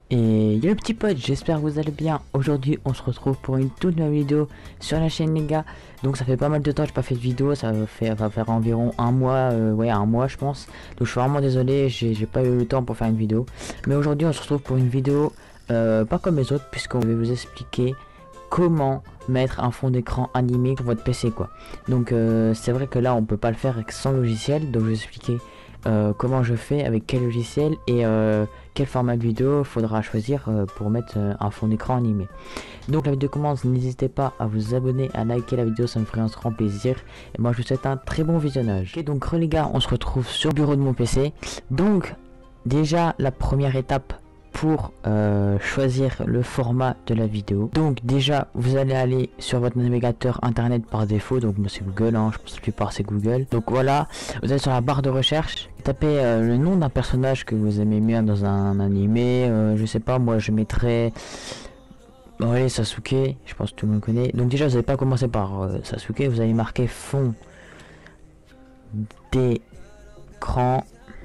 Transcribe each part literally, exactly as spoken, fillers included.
Et yo les petits potes, j'espère que vous allez bien. Aujourd'hui on se retrouve pour une toute nouvelle vidéo sur la chaîne les gars. Donc ça fait pas mal de temps que j'ai pas fait de vidéo, ça va faire, va faire environ un mois, euh, ouais un mois je pense. Donc je suis vraiment désolé, j'ai pas eu le temps pour faire une vidéo. Mais aujourd'hui on se retrouve pour une vidéo euh, pas comme les autres, puisqu'on va vous expliquer comment mettre un fond d'écran animé pour votre P C quoi. Donc euh, c'est vrai que là on peut pas le faire sans logiciel, donc je vais expliquer euh, comment je fais, avec quel logiciel et euh, quel format de vidéo faudra choisir euh, pour mettre euh, un fond d'écran animé. Donc la vidéo commence, n'hésitez pas à vous abonner, à liker la vidéo, ça me ferait un grand plaisir. Et moi je vous souhaite un très bon visionnage. Ok, donc les gars, on se retrouve sur le bureau de mon P C. Donc déjà la première étape pour euh, choisir le format de la vidéo. Donc déjà vous allez aller sur votre navigateur internet par défaut, donc moi c'est Google, hein, je pense que la plupart c'est Google. Donc voilà, vous allez sur la barre de recherche, tapez euh, le nom d'un personnage que vous aimez bien dans un animé, euh, je sais pas, moi je mettrais bon, allez, Sasuke, je pense que tout le monde connaît. Donc déjà vous n'allez pas commencer par euh, Sasuke, vous allez marquer fond d'écran,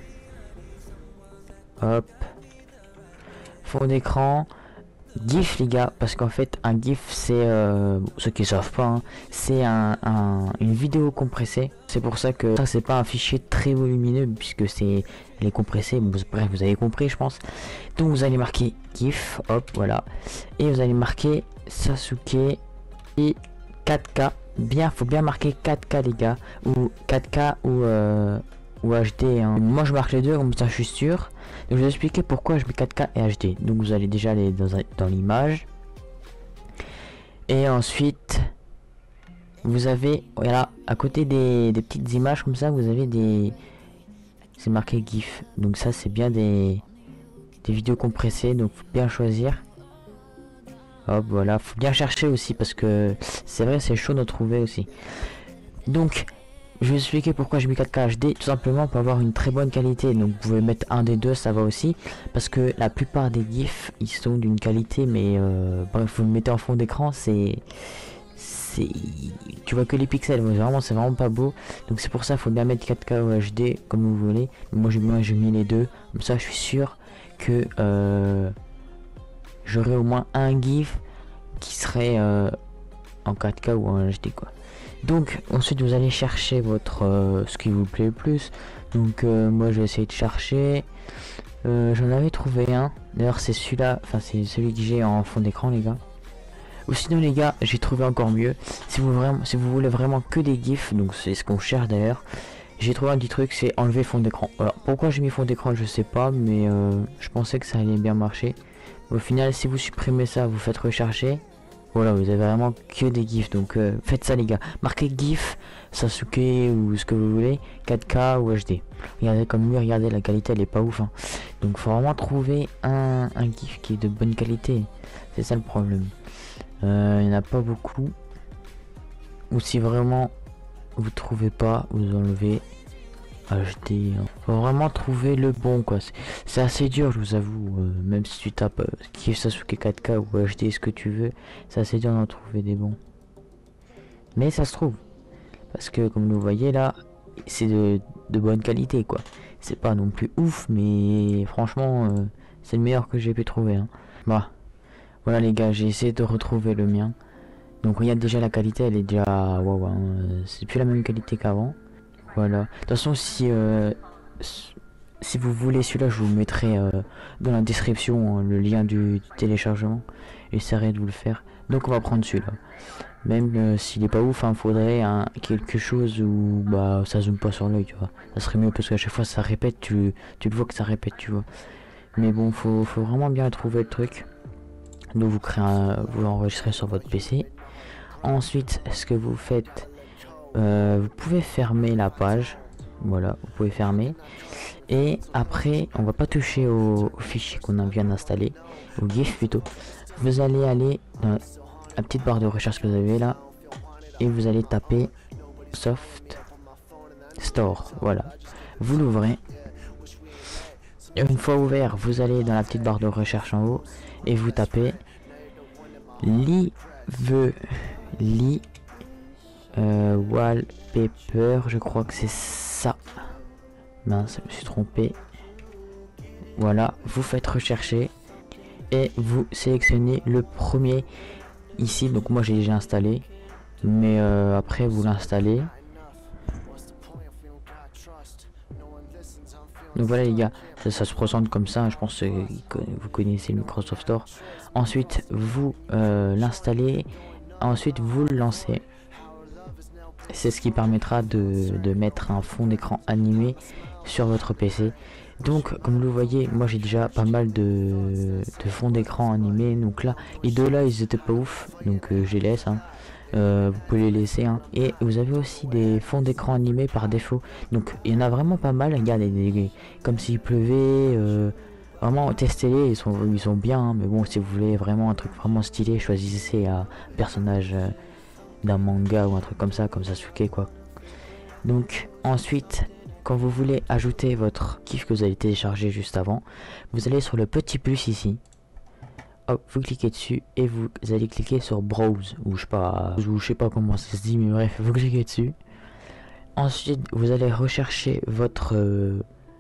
hop, fond d'écran, GIF les gars, parce qu'en fait un GIF c'est, euh, ceux qui savent pas, hein, c'est un, un, une vidéo compressée. C'est pour ça que ça c'est pas un fichier très volumineux puisque c'est elle est compressée. Bon, bref, vous avez compris je pense. Donc vous allez marquer GIF, hop voilà, et vous allez marquer Sasuke et quatre K. Bien, faut bien marquer quatre K les gars, ou quatre K ou euh, ou H D, hein. Moi je marque les deux comme ça je suis sûr. Donc je vais vous expliquer pourquoi je mets quatre K et H D. Donc vous allez déjà aller dans, dans l'image et ensuite vous avez voilà à côté des, des petites images comme ça, vous avez des, c'est marqué GIF. Donc ça c'est bien des, des vidéos compressées, donc faut bien choisir. Hop voilà, faut bien chercher aussi parce que c'est vrai c'est chaud de trouver aussi. Donc je vais expliquer pourquoi je mets quatre K H D, tout simplement pour avoir une très bonne qualité. Donc vous pouvez mettre un des deux, ça va aussi, parce que la plupart des GIFs ils sont d'une qualité, mais euh, bref, vous le mettez en fond d'écran, c'est c'est tu vois que les pixels, vraiment c'est vraiment pas beau. Donc c'est pour ça, il faut bien mettre quatre K ou H D comme vous voulez. Moi j'ai moi j'ai mis les deux, comme ça je suis sûr que euh, j'aurai au moins un GIF qui serait euh, en quatre K ou en H D quoi. Donc ensuite vous allez chercher votre euh, ce qui vous plaît le plus. Donc euh, moi je vais essayer de chercher, euh, j'en avais trouvé un d'ailleurs, c'est celui-là, enfin c'est celui que j'ai en fond d'écran les gars. Ou sinon les gars, j'ai trouvé encore mieux, si vous vraiment si vous voulez vraiment que des gifs, donc c'est ce qu'on cherche d'ailleurs, j'ai trouvé un petit truc, c'est enlever fond d'écran. Alors pourquoi j'ai mis fond d'écran je sais pas, mais euh, je pensais que ça allait bien marcher. Au final si vous supprimez ça, vous faites recharger, voilà, vous avez vraiment que des gifs. Donc euh, faites ça les gars, marquez GIF, Sasuke ou ce que vous voulez, quatre K ou H D. Regardez comme lui, regardez la qualité elle est pas ouf, hein. Donc faut vraiment trouver un, un GIF qui est de bonne qualité, c'est ça le problème. Euh, il n'y en a pas beaucoup, ou si vraiment vous trouvez pas, vous enlevez H D, hein. Faut vraiment trouver le bon quoi, c'est assez dur je vous avoue, euh, même si tu tapes euh, GIF Sasuke quatre K ou H D ce que tu veux, c'est assez dur d'en trouver des bons, mais ça se trouve, parce que comme vous voyez là c'est de, de bonne qualité quoi, c'est pas non plus ouf, mais franchement euh, c'est le meilleur que j'ai pu trouver, hein. Bah voilà les gars, j'ai essayé de retrouver le mien, donc regarde déjà la qualité elle est déjà waouh, hein, c'est plus la même qualité qu'avant. Voilà. De toute façon, si euh, si vous voulez celui-là, je vous mettrai euh, dans la description hein, le lien du, du téléchargement. J'essaierai de vous le faire. Donc on va prendre celui-là. Même euh, s'il est pas ouf, hein, faudrait hein, quelque chose où bah ça zoome pas sur l'œil, tu vois. Ça serait mieux parce qu'à chaque fois ça répète, tu, tu le vois que ça répète, tu vois. Mais bon, faut, faut vraiment bien trouver le truc. Donc vous créez un, vous l'enregistrez sur votre P C. Ensuite, ce que vous faites, Euh, vous pouvez fermer la page, voilà, vous pouvez fermer, et après on va pas toucher au, au fichier qu'on a bien installé, au GIF plutôt. Vous allez aller dans la petite barre de recherche que vous avez là et vous allez taper Soft Store, voilà, vous l'ouvrez, et une fois ouvert vous allez dans la petite barre de recherche en haut et vous tapez Lively Euh, wallpaper, je crois que c'est ça. Mince, je me suis trompé. Voilà, vous faites rechercher et vous sélectionnez le premier ici. Donc moi j'ai déjà installé, mais euh, après vous l'installez. Donc voilà les gars, ça, ça se présente comme ça, je pense que vous connaissez le Microsoft Store. Ensuite vous euh, l'installez, ensuite vous le lancez. C'est ce qui permettra de, de mettre un fond d'écran animé sur votre P C. Donc comme vous le voyez, moi j'ai déjà pas mal de, de fonds d'écran animés. Donc là, les deux là ils étaient pas ouf, donc euh, je les laisse. Hein. Euh, vous pouvez les laisser. Hein. Et vous avez aussi des fonds d'écran animés par défaut. Donc il y en a vraiment pas mal. Regardez, des, des, comme s'il pleuvait. Euh, vraiment testez-les, ils sont, ils sont bien. Hein. Mais bon, si vous voulez vraiment un truc vraiment stylé, choisissez un personnage euh, d'un manga ou un truc comme ça, comme Sasuke quoi. Donc ensuite, quand vous voulez ajouter votre GIF que vous avez téléchargé juste avant, vous allez sur le petit plus ici. Hop, vous cliquez dessus et vous allez cliquer sur Browse, ou je sais pas, ou je sais pas comment ça se dit, mais bref, vous cliquez dessus. Ensuite, vous allez rechercher votre euh,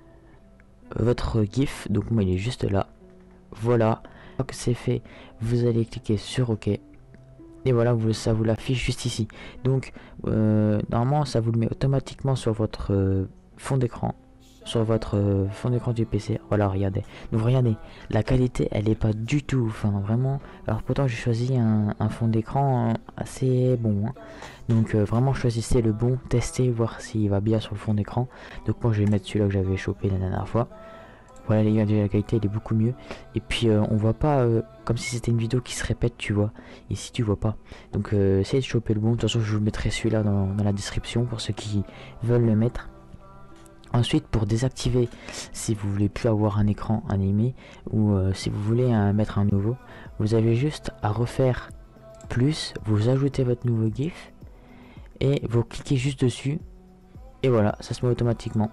votre GIF. Donc moi, il est juste là. Voilà. Une fois que c'est fait, vous allez cliquer sur OK. Et voilà, vous, ça vous l'affiche juste ici. Donc, euh, normalement, ça vous le met automatiquement sur votre euh, fond d'écran. Sur votre euh, fond d'écran du P C. Voilà, regardez. Donc, regardez, la qualité, elle est pas du tout. Enfin, vraiment. Alors, pourtant, j'ai choisi un, un fond d'écran assez bon. Hein. Donc, euh, vraiment, choisissez le bon. Testez, voir s'il va bien sur le fond d'écran. Donc, moi, je vais mettre celui-là que j'avais chopé la dernière fois. Voilà les gars, la qualité elle est beaucoup mieux. Et puis euh, on voit pas euh, comme si c'était une vidéo qui se répète, tu vois. Ici tu vois pas. Donc euh, essayez de choper le bon. De toute façon je vous mettrai celui-là dans, dans la description pour ceux qui veulent le mettre. Ensuite pour désactiver, si vous voulez plus avoir un écran animé ou euh, si vous voulez euh, mettre un nouveau, vous avez juste à refaire plus, vous ajoutez votre nouveau GIF et vous cliquez juste dessus et voilà, ça se met automatiquement.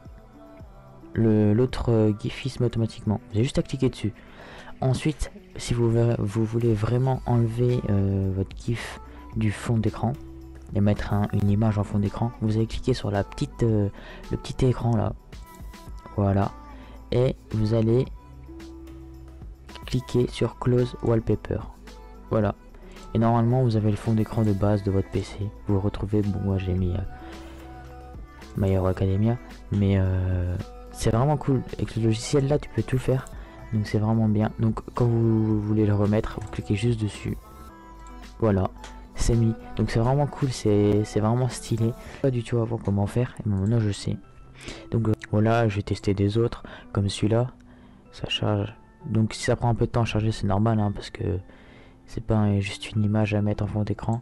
L'autre euh, GIF il se met automatiquement. Vous avez juste à cliquer dessus. Ensuite, si vous, vous voulez vraiment enlever euh, votre GIF du fond d'écran et mettre un, une image en fond d'écran, vous allez cliquer sur la petite, euh, le petit écran là. Voilà. Et vous allez cliquer sur Close Wallpaper. Voilà. Et normalement, vous avez le fond d'écran de base de votre P C. Vous retrouvez, bon, moi j'ai mis euh, My Hero Academia, mais euh, c'est vraiment cool. Avec le logiciel là, tu peux tout faire. Donc c'est vraiment bien. Donc quand vous voulez le remettre, vous cliquez juste dessus. Voilà, c'est mis. Donc c'est vraiment cool, c'est vraiment stylé. Pas du tout avant comment faire. Et maintenant je sais. Donc euh, voilà, j'ai testé des autres comme celui-là. Ça charge. Donc si ça prend un peu de temps à charger, c'est normal hein, parce que c'est pas hein, juste une image à mettre en fond d'écran.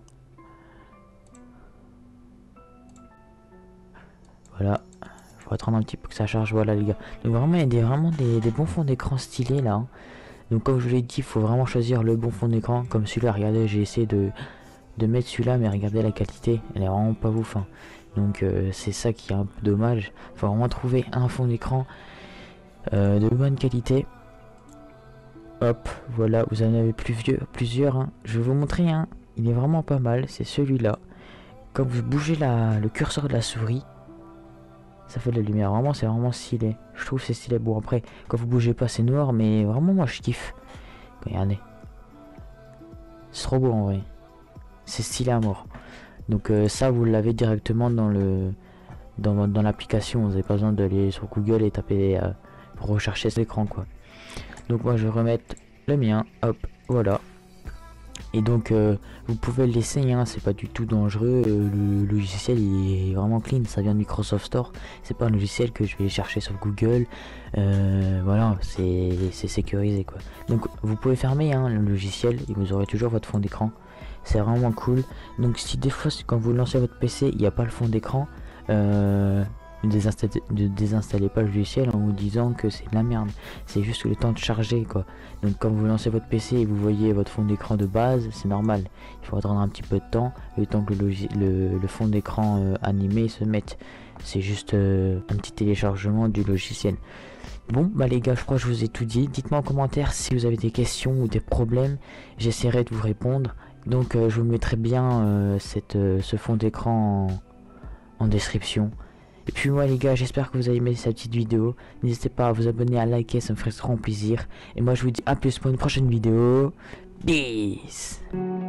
Voilà. Faut attendre un petit peu que ça charge, voilà les gars. Donc vraiment il y a des, vraiment des, des bons fonds d'écran stylés là. Hein. Donc comme je vous l'ai dit, il faut vraiment choisir le bon fond d'écran. Comme celui-là, regardez, j'ai essayé de, de mettre celui-là, mais regardez la qualité, elle est vraiment pas ouf. Hein. Donc euh, c'est ça qui est un peu dommage. Il faut vraiment trouver un fond d'écran euh, de bonne qualité. Hop, voilà, vous en avez plus vieux, plusieurs. Hein. Je vais vous montrer un, hein. Il est vraiment pas mal, c'est celui-là. Quand vous bougez la, le curseur de la souris, ça fait de la lumière, vraiment c'est vraiment stylé. Je trouve c'est stylé. Bon après, quand vous bougez pas c'est noir, mais vraiment moi je kiffe. Regardez. C'est trop beau en vrai. C'est stylé à mort. Donc euh, ça vous l'avez directement dans le dans, dans l'application. Vous n'avez pas besoin d'aller sur Google et taper euh, pour rechercher cet écran quoi. Donc moi je vais remettre le mien. Hop, voilà. Et donc euh, vous pouvez le laisser, hein, c'est pas du tout dangereux, euh, le logiciel il est vraiment clean, ça vient de Microsoft Store, c'est pas un logiciel que je vais chercher sur Google, euh, voilà, c'est sécurisé quoi. Donc vous pouvez fermer hein, le logiciel et vous aurez toujours votre fond d'écran, c'est vraiment cool. Donc si des fois quand vous lancez votre P C il n'y a pas le fond d'écran, euh, ne désinstallez, ne désinstallez pas le logiciel en vous disant que c'est de la merde, c'est juste le temps de charger quoi. Donc quand vous lancez votre P C et vous voyez votre fond d'écran de base, c'est normal, il faut attendre un petit peu de temps, le temps que le, le, le fond d'écran euh, animé se mette. C'est juste euh, un petit téléchargement du logiciel. Bon bah les gars, je crois que je vous ai tout dit. Dites-moi en commentaire si vous avez des questions ou des problèmes, j'essaierai de vous répondre. Donc euh, je vous mettrai bien euh, cette, euh, ce fond d'écran en, en description. Et puis moi les gars, j'espère que vous avez aimé cette petite vidéo. N'hésitez pas à vous abonner, à liker, ça me ferait trop plaisir. Et moi je vous dis à plus pour une prochaine vidéo. Peace.